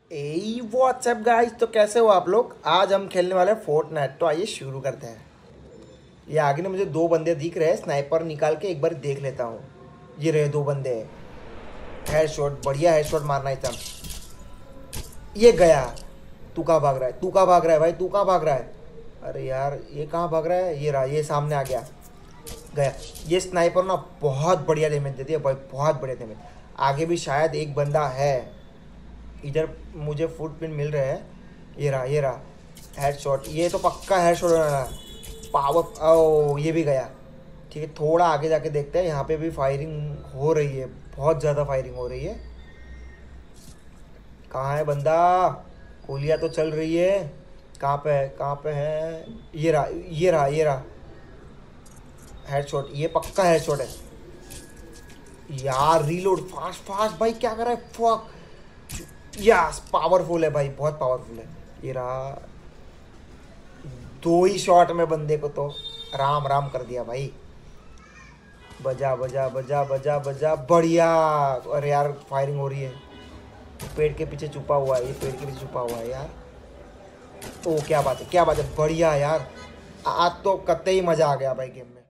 ए WhatsApp guys, तो कैसे हो आप लोग। आज हम खेलने वाले हैं फोर्टनाइट। तो आइए शुरू करते हैं। ये आगे ने मुझे दो बंदे दिख रहे हैं, स्नाइपर निकाल के एक बार देख लेता हूँ। ये रहे दो बंदे। हेडशॉट, बढ़िया हेडशॉट मारना है तब। ये गया। तू कहाँ भाग रहा है, तू कहाँ भाग रहा है भाई, तू कहाँ भाग रहा है। अरे यार ये कहाँ भाग रहा है, ये रहा, ये सामने आ गया। गया। ये स्नाइपर ना बहुत बढ़िया डैमेज देती है भाई, बहुत बढ़िया डैमेज। आगे भी शायद एक बंदा है। इधर मुझे फुटप्रिंट मिल रहे हैं। ये रहा, ये रहा। हेडशॉट, ये तो पक्का हेडशॉट होने वाला है। पावर, ओ ये भी गया। ठीक है, थोड़ा आगे जाके देखते हैं। यहाँ पे भी फायरिंग हो रही है, बहुत ज़्यादा फायरिंग हो रही है। कहाँ है बंदा। गोलियाँ तो चल रही है। कहाँ पे है, कहाँ पे है। ये रहा, ये रहा, ये रहा। हेडशॉट, ये पक्का हेडशॉट है। यार रीलोड फास्ट फास्ट भाई, क्या कर रहा है। फक। यस, पावरफुल है भाई, बहुत पावरफुल है। ये रहा। दो ही शॉट में बंदे को तो राम राम कर दिया भाई। बजा बजा बजा बजा बजा, बढ़िया। अरे यार फायरिंग हो रही है। पेड़ के पीछे छुपा हुआ है, ये पेड़ के पीछे छुपा हुआ है यार। ओ क्या बात है, क्या बात है, बढ़िया यार। आज तो कतई मजा आ गया भाई गेम में।